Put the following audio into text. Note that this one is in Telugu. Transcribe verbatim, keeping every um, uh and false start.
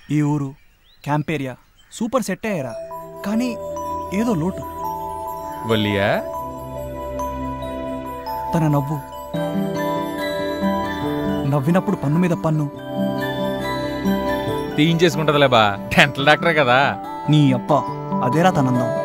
ఈ ఊరు క్యాంప్ ఏరియా సూపర్ సెట్ అయ్యారా, కానీ ఏదో లోటు. వల్లియా తన నవ్వు, నవ్వినప్పుడు పన్ను మీద పన్ను తీయించేసుకుంటదిలే బా, డెంటల్ డాక్టరే కదా. నీ అప్ప అదేరా తనందం.